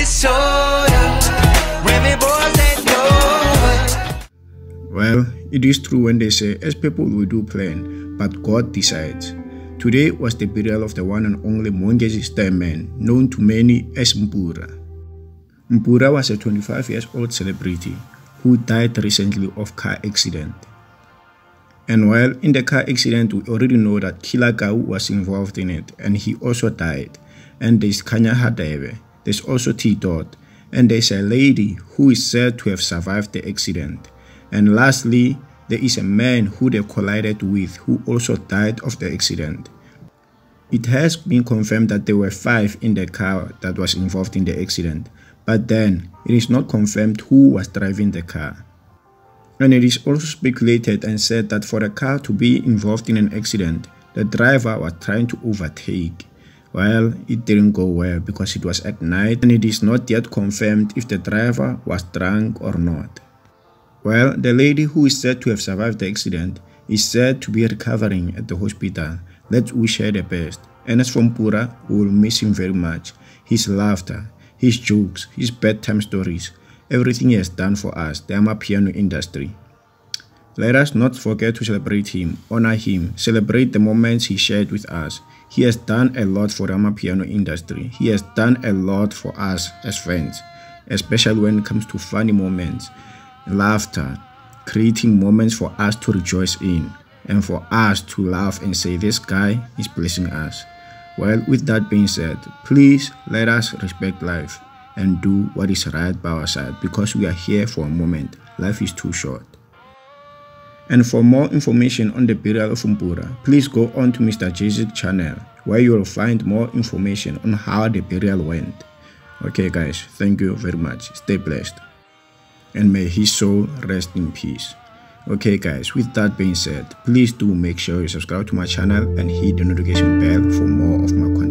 Well, it is true when they say, as people we do plan, but God decides. Today was the burial of the one and only Mongezi star man, known to many as Mpura. Mpura was a 25-year-old celebrity who died recently of car accident. And while in the car accident, we already know that Killerkau was involved in it, and he also died. And there's Kanya Hadebe, there's also T-Dot, and there's a lady who is said to have survived the accident. And lastly, there is a man who they collided with who also died of the accident. It has been confirmed that there were 5 in the car that was involved in the accident, but then it is not confirmed who was driving the car. And it is also speculated and said that for the car to be involved in an accident, the driver was trying to overtake. Well, it didn't go well because it was at night and it is not yet confirmed if the driver was drunk or not. Well, the lady who is said to have survived the accident is said to be recovering at the hospital. Let's wish her the best. And as for Mpura, we will miss him very much. His laughter, his jokes, his bedtime stories, everything he has done for us, the amapiano industry. Let us not forget to celebrate him, honor him, celebrate the moments he shared with us. He has done a lot for the amapiano industry. He has done a lot for us as fans, especially when it comes to funny moments, laughter, creating moments for us to rejoice in, and for us to laugh and say this guy is blessing us. Well, with that being said, please let us respect life and do what is right by our side, because we are here for a moment. Life is too short. And for more information on the burial of Mpura, please go on to Mr. Jay's channel, where you will find more information on how the burial went. Okay guys, thank you very much. Stay blessed, and may his soul rest in peace. Okay guys, with that being said, please do make sure you subscribe to my channel and hit the notification bell for more of my content.